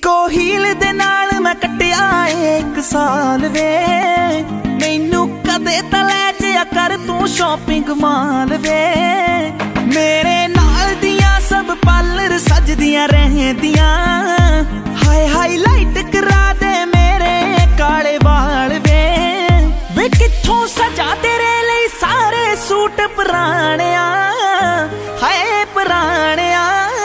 इक्को हील दे नाल मैं कट्टिया 1 साल वे। मैनू कदे तां लै जिया कर तू शॉपिंग माल वे। मेरे नाल दियां सब पार्लर सजदियां रहंदियां। हाय हाईलाइट करा दे मेरे काले वाल वे। वे कित्थों सजा तेरे लिए सारे सूट पुराणिया। हाय पुराणिया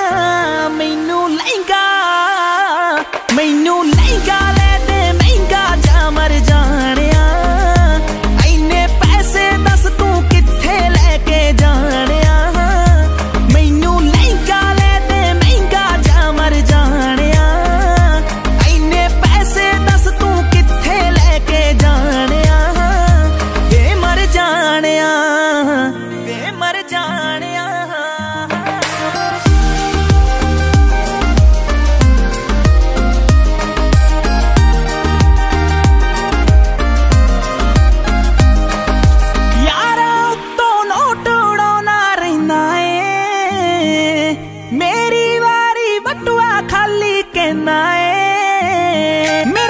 मैनू लहंगा ले दे महंगा जा मर जानिया। इन्ने पैसे दस तू कित्थे लेके जानिया। मैनू लहंगा ले दे महंगा जा मर जानिया। इन्ने पैसे दस तू कित्थे लेके जानिया। वे मर जानिया वे मर जानिया। मेरी वारी बटुआ खाली कहना है।